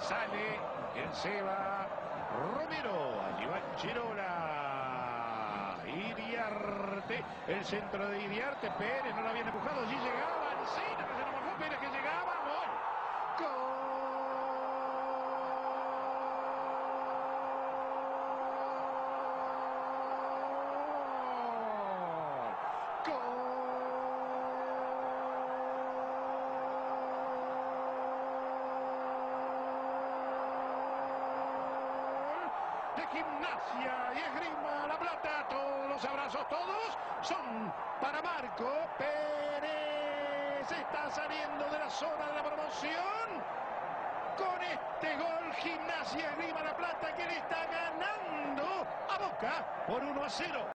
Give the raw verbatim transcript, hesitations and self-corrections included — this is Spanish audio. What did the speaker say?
Sale el Seba Romero. Allí va Chirola. Iriarte. El centro de Iriarte. Pérez no lo habían empujado. Allí llegaba Encina, que se nos bajó Pérez, que llegaba. Gol. Gol. De Gimnasia y Esgrima La Plata. Todos los abrazos, todos son para Marco Pérez. Está saliendo de la zona de la promoción con este gol. Gimnasia Esgrima La Plata, que le está ganando a Boca por uno a cero.